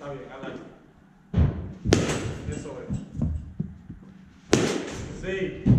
Está bien, I like it. Eso es. Sí.